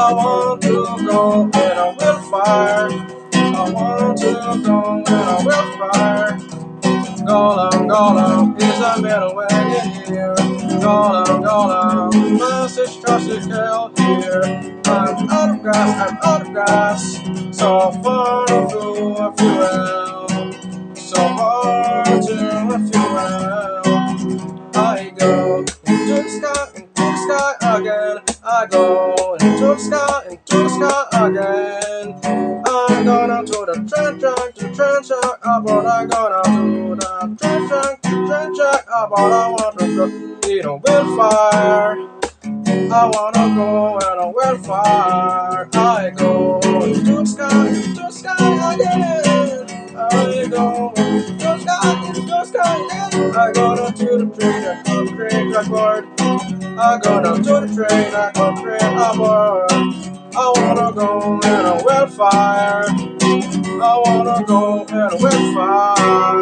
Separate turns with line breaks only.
I want to go in a wildfire. I want to go in a wildfire. Go long, is a middle way in here. Go long, message tricycle here. I'm out of gas, so far to a fuel. So far to a fuel. I go into the sky again. I go into the sky again. I go down to the train track, about I go down to the train track, about I want to go in a wildfire. I wanna go in a wildfire. I go into the sky again. I go into the sky again. I go down to the train track board. I go down to the train, I go train aboard. I wanna go in a wildfire. I wanna go in a wildfire.